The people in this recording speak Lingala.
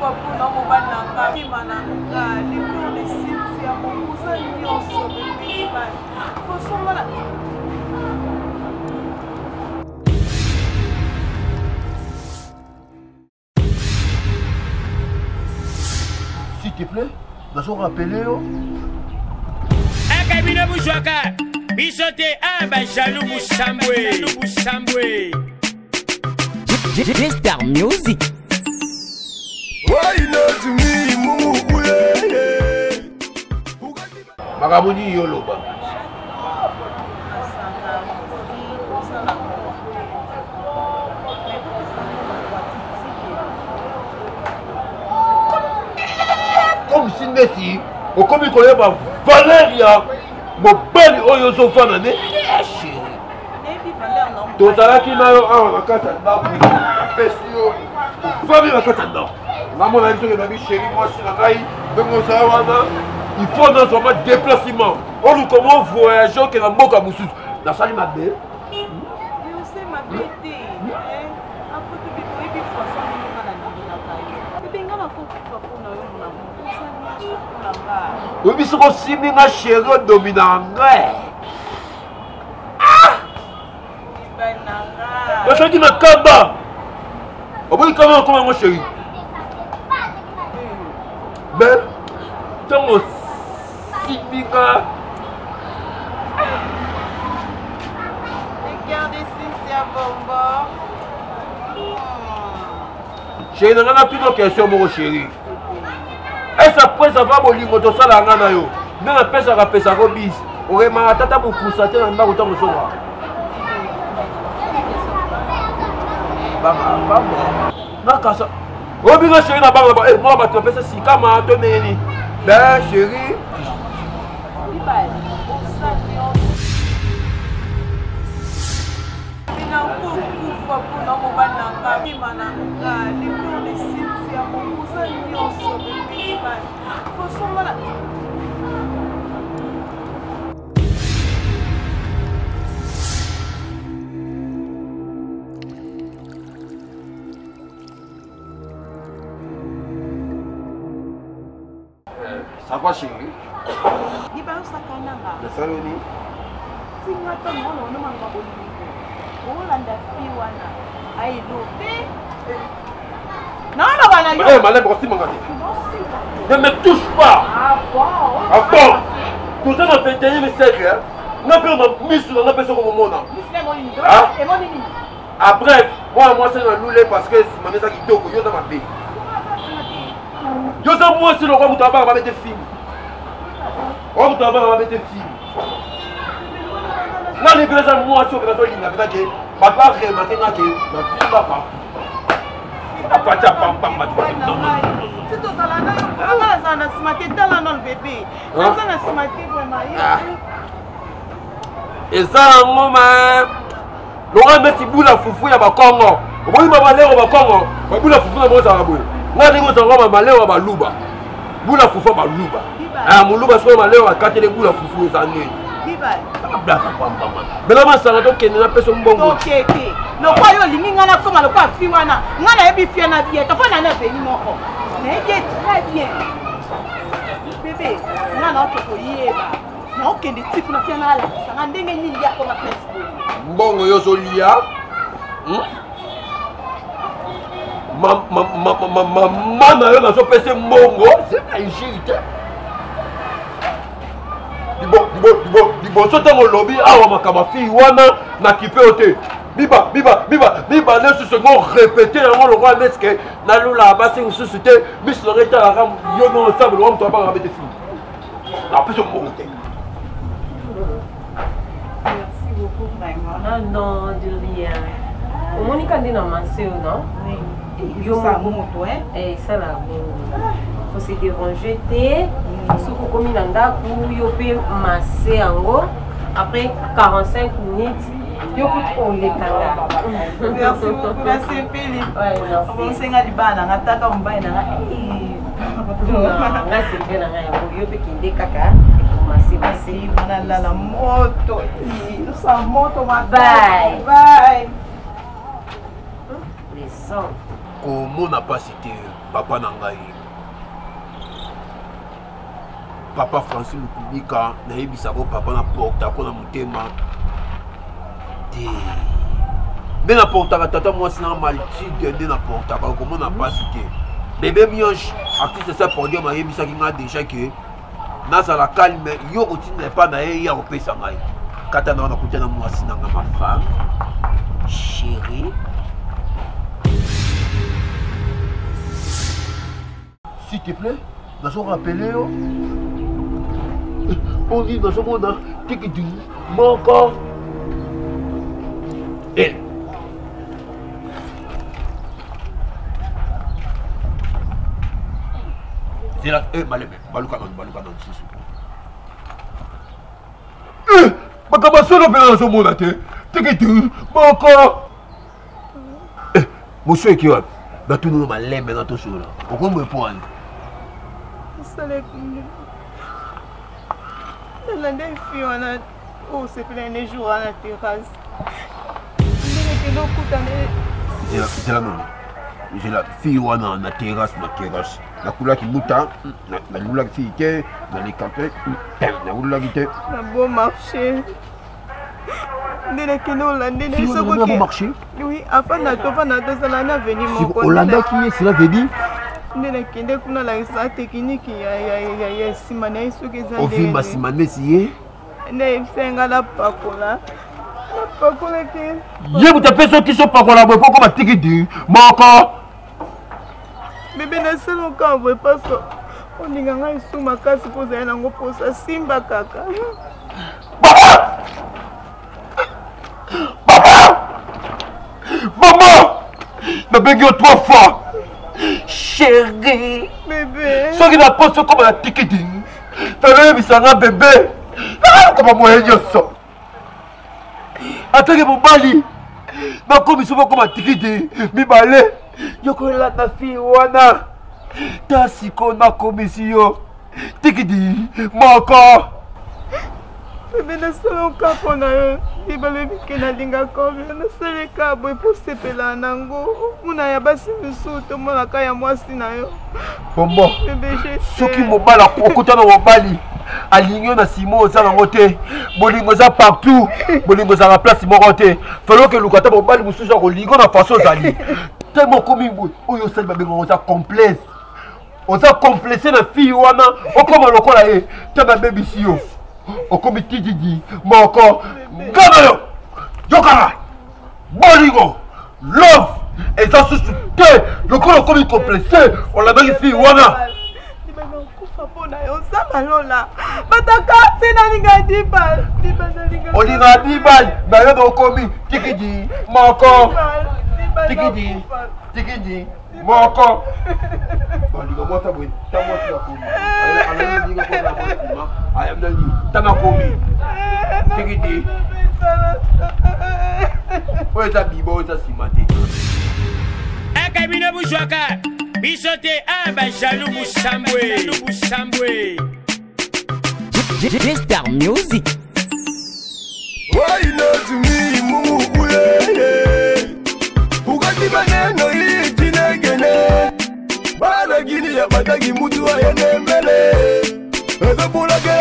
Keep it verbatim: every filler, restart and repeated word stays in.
S'il te plaît, nous allons rappeler. Un cabinet Boujouaka, bichoté un bachalou Moussamboué, Moussamboué. Star Music. Why not me, Mumu? Magamoni Yoloba. Comme si Messi, au comme il connaît ma Valéria, mon bel Oyozo Fanane, chérie. Tout à l'heure, qui m'a eu un katana, famille la katana. Maman a dit que ma chérie, moi, c'est la raille, de mon sawana. Il faut dans son déplacement. On nous comment voyager que la moque à Moussous. La salle m'a dit. Oui, mais c'est aussi ma chérie dominante. Ah! Je dis ma kamba. Oh oui, comment, comment, mon chéri? Ben, tu m'as si bien. Regardez Cynthia Bombo. Chéri, on a plus de questions, mon chéri. Est-ce après ça va molir mon dossier là, on a eu. Mais on appelle ça rappel ça robis. On remarque tata beaucoup ça tient en bas autant de choses. Baba, baba. Nakasa. Robis la chéri là-bas là-bas. Eh moi, je vais te faire ça si comme à te mener. Ben chéri. Ça va chérie? Il va au sakananga. Le saloni. Si on attend, on ne mange pas au lit. On l'a fait wana. Aïe l'opé. Non, non, non, non. Eh, madame, aussi mon gars. Ne me touche pas. Ah bon? Ah bon? Tout ça dans le vingt et unième siècle, on a pris ma mise sur la personne comme mon nom. Ah? Et mon nini? Après, moi, moi, c'est un loulé parce que ma maison qui dort, yo dans ma vie. Yo dans moi, c'est le roi Moutaba, va mettre des films. Roi Moutaba, va mettre des films. Là, les gens, moi, sur la ligne, avec laquelle, ma part, je vais maintenant que ma fille va pas. Ah, pas de pam pam, ma fille. Non, non, non. C'est tout ça là, on a smaqué dans la bébé. On a smaqué vraiment. Et ça, moi, Laurent Messi boula foufou ya bakongo. Oboyi ba malero bakongo. Ba boula foufou na boza rabo. Nga ndingo zango ba malero ba luba. Boula foufou ba luba. Ah muluba so malero akatele boula foufou za nini. Biba. Bla pamba mama. Bela masanga to kende na peso mbongo. Okeke. No kwa yo lingi ngana koma lo kwa fi wana. Ngana ebi fi na bien. Ka fa na na beni moko. Na ege très bien. Bébé, ngana otoko yeba. Na okende tiku na fi na ala. Sanga ndenge nini ya ko na Facebook. Mbongo yo zolia. Hmm? Ma ma ma ma ma mama yo na so pese mbongo, c'est pas injuste. Dibo dibo dibo dibo so tango lobby awa makaba fi wana na kipe ote. Biba biba biba biba ne se second répéter yango le roi meske na lula ba se suscité bis le reta la ram yo no ensemble on to ba ba te fi. Na pese mbongo te. Ah non, de rien. Au moins, quand on a massé, non? Oui. Yo, ça moto, hein? Eh, ça là, faut se déranger. Si vous commis l'anda, vous yo peut masser en haut. Après quarante-cinq minutes, yo peut on les kanga. Merci beaucoup, merci Pili. Ouais, merci. On s'est dit bana, nataka mbaye na. Non, là c'est bien là, yo peut qu'il décaca. Masser, masser. Mana la moto. Nous sommes moto ma. Bye. Bye. Les hommes. comment n'a pas cité papa Nangaï. Papa Francis Lukubika, Naïbisako, papa n'a porté à quoi dans mon thème. Mais n'a porté à tata, moi, c'est un maltide, n'a porté à comment n'a pas cité. Bébé Mioche, artiste, ça pour dire, Naïbisaki n'a déjà que. Naza la calme, yo routine n'est pas naïe à opé sangaï. Katana na koutana moi sinanga ma femme. Chérie. S'il te plaît, nous allons rappeler. On dit dans ce monde, tiki du manque. Et. C'est là, eh, malé, balouka non, balouka non, c'est sûr. Eh, ma cabasso n'a pas dans ce monde, t'es, t'es tu, manque. Eh, monsieur qui va, bah tout nous malé maintenant tout seul. Pourquoi me prendre? Ça les la fille on a oh c'est plein de jours à la terrasse. C'est la même. J'ai la fille on a na terrasse, na terrasse. La couleur qui mouta, la couleur qui est dans les cafés, la couleur qui est. Un bon marché. C'est un bon marché. Oui, afin de faire na deux ans à venir mon côté. Hollanda qui est, cela veut dire. Ndele kuna la isa technique ya ya ya ya simana iso keza. Ovimba simane siye. Ne senga la pakola. La pakola ke. Ye buta peso qui so pakola bo poko matiki di. Moko. Bébé na selo ka bo parce que on dinga ngai iso makasi poza yana ngo posa simba kaka. Papa! Papa! Maman! Na bengi trois fois. Chérie, bébé, ce qui n'a pas ce comme un ticketing, fais-le, mais ça va bébé. Ah, comment moi je sors. Attends que mon mali, ma commission comme un ticketing, mi balé, je connais la ta fille wana, ta si qu'on a commission, ticketing, mon corps. bébé na solo kapo na yo, di balé bike na linga kobe, na sele kabo e pour sepela nango, muna ya basi misuto mona kaya mwasi na yo. Bombo, bébé je ce qui me bat la kokota na mobali, aligné na Simon za na ngote, bolingo za partout, bolingo za la place morote, fallait que lukata mobali mususu za kolingo na façon zali. Tellement comme boy, oyo sel ba bengo za complexe. On a complexé la fille wana, o comme lokola e, ta ba baby si yo. O comme Tididi, Moko, Gamayo, Yokara, Boligo, Love, et ça se soutient. Le corps est comme complexé, on l'a bien fait, Wana. On dit à dix balles, mais il y a des commis, Tikidi, Moko, Tikidi, Tikidi, Moko. Boligo, moi, t'as vu, t'as vu, t'as vu, I am the lead. Tanakomi. Tikiti. Where's that bibo? Where's that simate? Un cabinet bourgeois. Bichoté un ben jaloux Moussamboué. Jaloux Moussamboué. G-Star Music. Why not me, Mumu? Ugati baneno hii jinegene. Bala gini ya batagi mutu wa yenembele. Eza pula ke